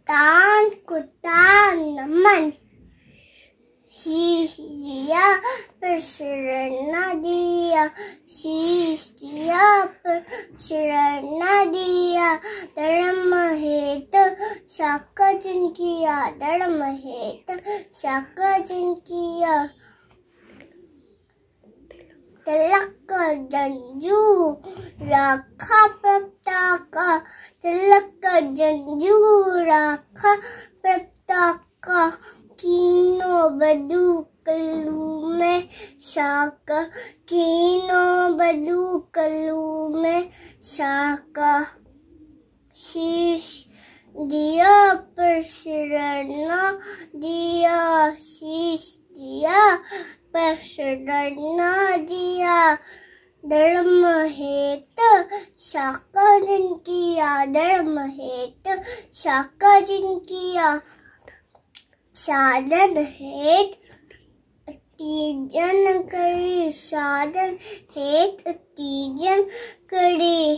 तान कुतान नमन शीश दिया पर शरण न दिया, शीश दिया पर शरण न दिया। धर्म हेत शाखा जिन किया, धर्म हेत शाखा जिन किया। तिलक जंजू राखा प्रताका, तिलक जंजू राखा प्रताका। कीनो बदू कलू में शाका, कीनो बदू कलू में शाका। शीश दिया पर शरण न दिया, शीश दिया पर शरण न दिया। धर्म हेत शाखा जिन किया, धर्म हेत शाखा जिन किया। साधन हेत तीजन करी, साधन हेत तीजन करी।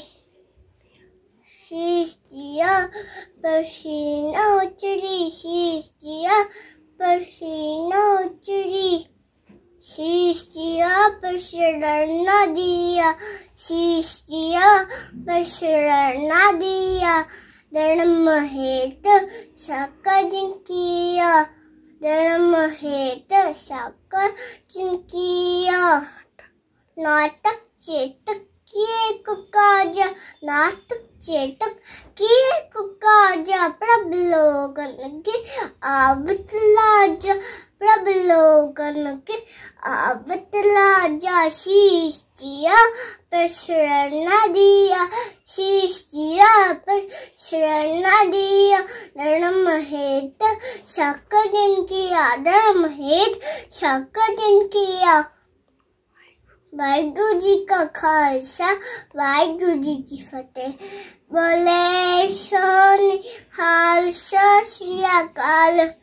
शीश दिया पर सीना उचरी, शीश दिया पर सीना उचरी। शीश दिया पर शरण न दिया, शीश दिया पर शरण न दिया। धर्म हेत शाखा जिन किया, धर्म हेत शाखा जिन किया। नाटक चेतक किए कुकाजा, नाटक चेतक किए कुकाजा। प्रभु लोगन के आवत लाजा, प्रभु लोगन के आवत लाजा। शीश दिया पर शरण न दिया, शीश दिया पर शरण न दिया। धर्म हेत शाखा जिन किया, धर्म हेत शाखा जिन किया। वाहिगुरु जी का खालसा, वाहिगुरु जी की फतेह। बोले सोनी हाल सत श्री अकाल।